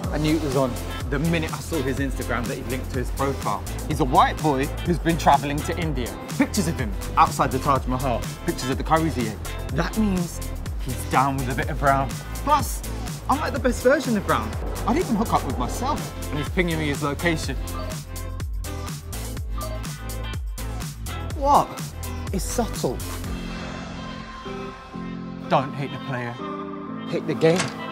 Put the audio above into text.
I knew it was on the minute I saw his Instagram that he linked to his profile. He's a white boy who's been traveling to India. Pictures of him outside the Taj Mahal, pictures of the curries he ate. That means he's down with a bit of brown. Plus, I'm like the best version of brown. I'd even hook up with myself. And he's pinging me his location. What? It's subtle. Don't hate the player, hate the game.